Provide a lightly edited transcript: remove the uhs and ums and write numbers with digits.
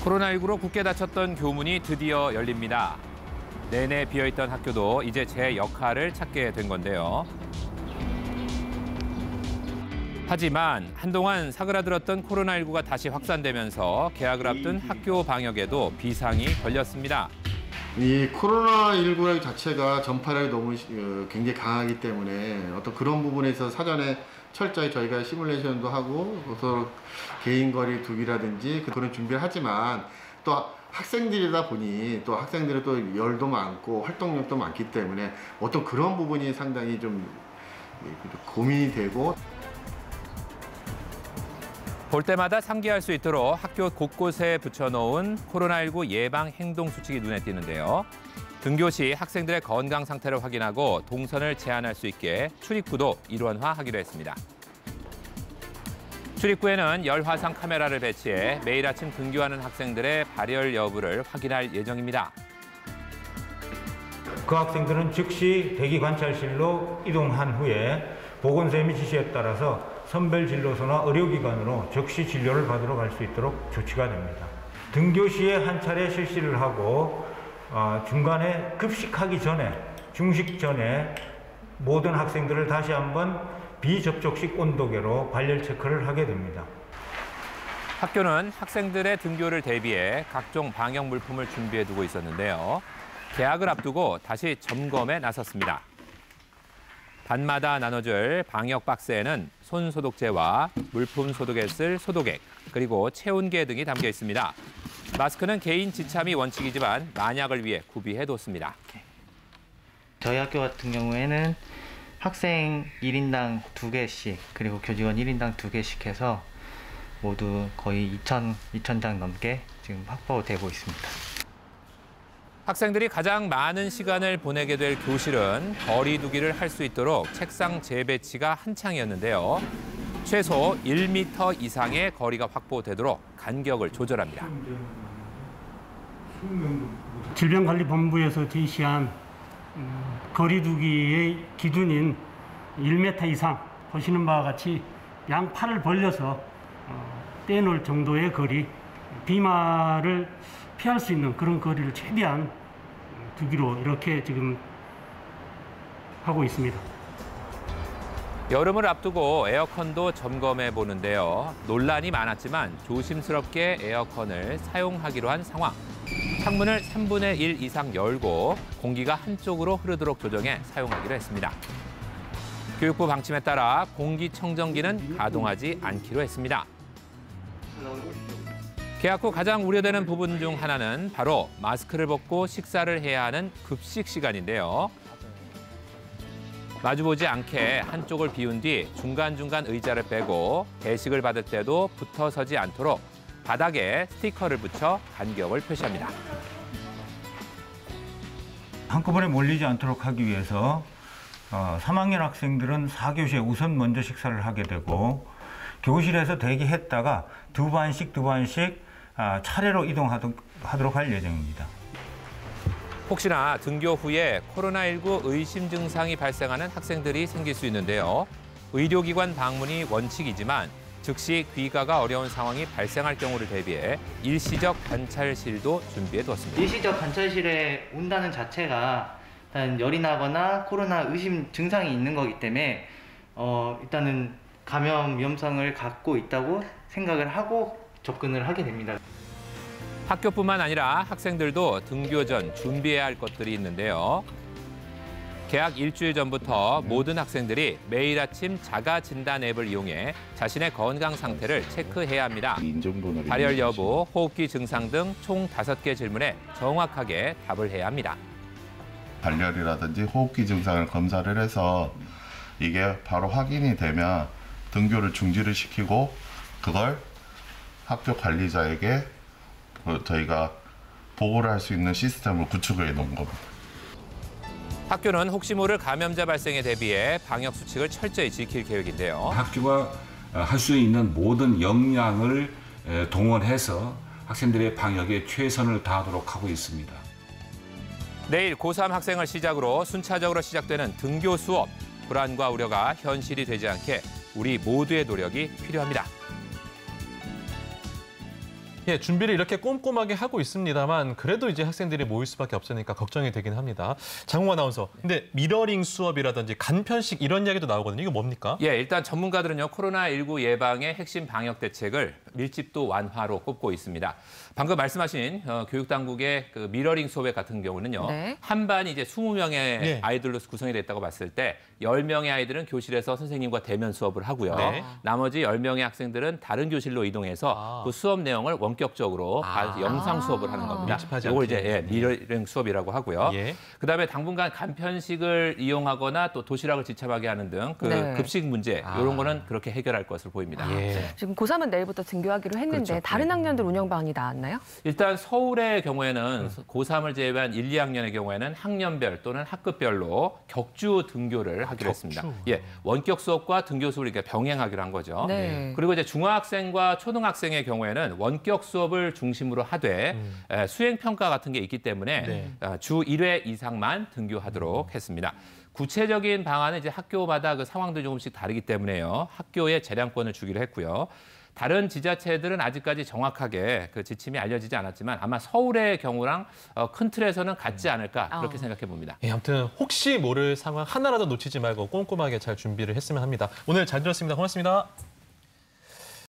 코로나19로 굳게 닫혔던 교문이 드디어 열립니다. 내내 비어있던 학교도 이제 제 역할을 찾게 된 건데요. 하지만 한동안 사그라들었던 코로나19가 다시 확산되면서 개학을 앞둔 학교 방역에도 비상이 걸렸습니다. 이 코로나19 자체가 전파력이 너무 굉장히 강하기 때문에 어떤 그런 부분에서 사전에 철저히 저희가 시뮬레이션도 하고 또 개인 거리 두기라든지 그런 준비를 하지만 또 학생들이다 보니 또 학생들은 또 열도 많고 활동력도 많기 때문에 어떤 그런 부분이 상당히 좀 고민이 되고 볼 때마다 상기할 수 있도록 학교 곳곳에 붙여놓은 코로나19 예방 행동 수칙이 눈에 띄는데요. 등교 시 학생들의 건강 상태를 확인하고 동선을 제한할 수 있게 출입구도 일원화하기로 했습니다. 출입구에는 열화상 카메라를 배치해 매일 아침 등교하는 학생들의 발열 여부를 확인할 예정입니다. 그 학생들은 즉시 대기 관찰실로 이동한 후에 보건쌤의 지시에 따라서 선별 진료소나 의료기관으로 즉시 진료를 받으러 갈 수 있도록 조치가 됩니다. 등교 시에 한 차례 실시를 하고 중간에 급식하기 전에, 중식 전에 모든 학생들을 다시 한번 비접촉식 온도계로 발열 체크를 하게 됩니다. 학교는 학생들의 등교를 대비해 각종 방역 물품을 준비해 두고 있었는데요. 개학을 앞두고 다시 점검에 나섰습니다. 반마다 나눠줄 방역 박스에는 손 소독제와 물품 소독에 쓸 소독액, 그리고 체온계 등이 담겨 있습니다. 마스크는 개인 지참이 원칙이지만 만약을 위해 구비해뒀습니다. 저희 학교 같은 경우에는 학생 1인당 2개씩 그리고 교직원 1인당 2개씩 해서 모두 거의 2,000장 넘게 지금 확보되고 있습니다. 학생들이 가장 많은 시간을 보내게 될 교실은 거리 두기를 할 수 있도록 책상 재배치가 한창이었는데요. 최소 1m 이상의 거리가 확보되도록 간격을 조절합니다. 질병관리본부에서 제시한 거리 두기의 기준인 1m 이상, 보시는 바와 같이 양 팔을 벌려서 떼놓을 정도의 거리, 비말을 피할 수 있는 그런 거리를 최대한 두기로 이렇게 지금 하고 있습니다. 여름을 앞두고 에어컨도 점검해 보는데요. 논란이 많았지만 조심스럽게 에어컨을 사용하기로 한 상황. 창문을 3분의 1 이상 열고 공기가 한쪽으로 흐르도록 조정해 사용하기로 했습니다. 교육부 방침에 따라 공기청정기는 가동하지 않기로 했습니다. 개학 후 가장 우려되는 부분 중 하나는 바로 마스크를 벗고 식사를 해야 하는 급식 시간인데요. 마주보지 않게 한쪽을 비운 뒤 중간중간 의자를 빼고 배식을 받을 때도 붙어 서지 않도록 바닥에 스티커를 붙여 간격을 표시합니다. 한꺼번에 몰리지 않도록 하기 위해서 3학년 학생들은 4교시에 우선 먼저 식사를 하게 되고 교실에서 대기했다가 두 반씩 차례로 이동하도록 할 예정입니다. 혹시나 등교 후에 코로나19 의심 증상이 발생하는 학생들이 생길 수 있는데요. 의료기관 방문이 원칙이지만 즉시 귀가가 어려운 상황이 발생할 경우를 대비해 일시적 관찰실도 준비해두었습니다. 일시적 관찰실에 온다는 자체가 일단 열이 나거나 코로나 의심 증상이 있는 거기 때문에 일단은 감염 위험성을 갖고 있다고 생각을 하고 접근을 하게 됩니다. 학교뿐만 아니라 학생들도 등교 전 준비해야 할 것들이 있는데요. 개학 일주일 전부터 모든 학생들이 매일 아침 자가 진단 앱을 이용해 자신의 건강 상태를 체크해야 합니다. 발열 여부, 호흡기 증상 등 총 5개 질문에 정확하게 답을 해야 합니다. 발열이라든지 호흡기 증상을 검사를 해서 이게 바로 확인이 되면 등교를 중지를 시키고 그걸 학교 관리자에게 저희가 보고를 할 수 있는 시스템을 구축해 놓은 겁니다. 학교는 혹시 모를 감염자 발생에 대비해 방역 수칙을 철저히 지킬 계획인데요. 학교가 할 수 있는 모든 역량을 동원해서 학생들의 방역에 최선을 다하도록 하고 있습니다. 내일 고3 학생을 시작으로 순차적으로 시작되는 등교 수업. 불안과 우려가 현실이 되지 않게 우리 모두의 노력이 필요합니다. 예, 준비를 이렇게 꼼꼼하게 하고 있습니다만 그래도 이제 학생들이 모일 수밖에 없으니까 걱정이 되긴 합니다. 장홍 아나운서, 근데 미러링 수업이라든지 간편식 이런 이야기도 나오거든요. 이거 뭡니까? 예, 일단 전문가들은요, 코로나19 예방의 핵심 방역 대책을 밀집도 완화로 꼽고 있습니다. 방금 말씀하신 교육당국의 그 미러링 수업 같은 경우는요, 네. 한 반이 이제 20명의 네. 아이들로 구성이 됐다고 봤을 때 10명의 아이들은 교실에서 선생님과 대면 수업을 하고요. 네. 나머지 10명의 학생들은 다른 교실로 이동해서 그 수업 내용을 원격적으로 영상 수업을 하는 겁니다. 밀집하지 이걸 않게. 이제 미러링 수업이라고 하고요. 예. 그다음에 당분간 간편식을 이용하거나 또 도시락을 지참하게 하는 등 그 네. 급식 문제 이런 거는 그렇게 해결할 것으로 보입니다. 예. 지금 고3은 내일부터 등교하기로 했는데 그렇죠. 다른 학년들 운영 방안이 나왔나요? 일단 서울의 경우에는 고3을 제외한 1, 2학년의 경우에는 학년별 또는 학급별로 격주 등교를 하기로 했습니다. 예, 원격 수업과 등교 수업을 이렇게 병행하기로 한 거죠. 네. 그리고 이제 중학생과 초등학생의 경우에는 원격 수업을 중심으로 하되 수행 평가 같은 게 있기 때문에 네. 주 1회 이상만 등교하도록 했습니다. 구체적인 방안은 이제 학교마다 그 상황도 조금씩 다르기 때문에요. 학교에 재량권을 주기로 했고요. 다른 지자체들은 아직까지 정확하게 그 지침이 알려지지 않았지만 아마 서울의 경우랑 큰 틀에서는 같지 않을까 그렇게 생각해 봅니다. 예, 아무튼 혹시 모를 상황 하나라도 놓치지 말고 꼼꼼하게 잘 준비를 했으면 합니다. 오늘 잘 들었습니다. 고맙습니다.